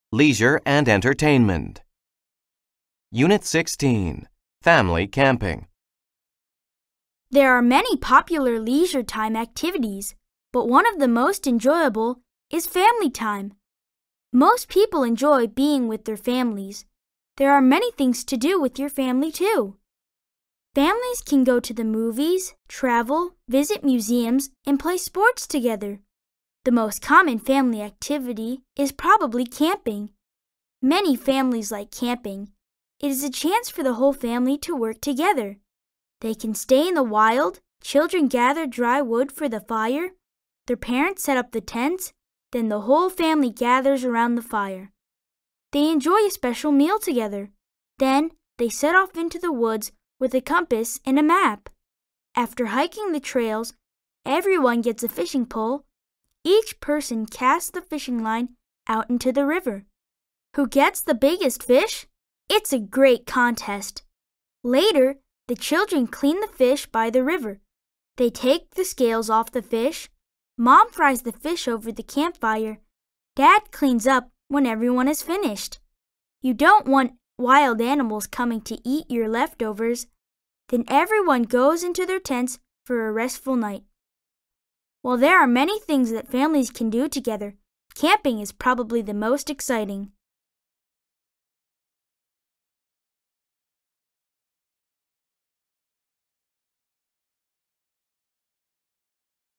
Leisure and Entertainment. Unit 16, Family Camping. There are many popular leisure time activities, but one of the most enjoyable is family time. Most people enjoy being with their families. There are many things to do with your family too. Families can go to the movies, travel, visit museums, and play sports together. The most common family activity is probably camping. Many families like camping. It is a chance for the whole family to work together. They can stay in the wild, children gather dry wood for the fire, their parents set up the tents, then the whole family gathers around the fire. They enjoy a special meal together. Then they set off into the woods with a compass and a map. After hiking the trails, everyone gets a fishing pole. Each person casts the fishing line out into the river. Who gets the biggest fish? It's a great contest. Later, the children clean the fish by the river. They take the scales off the fish. Mom fries the fish over the campfire. Dad cleans up when everyone is finished. You don't want wild animals coming to eat your leftovers. Then everyone goes into their tents for a restful night. While there are many things that families can do together, camping is probably the most exciting.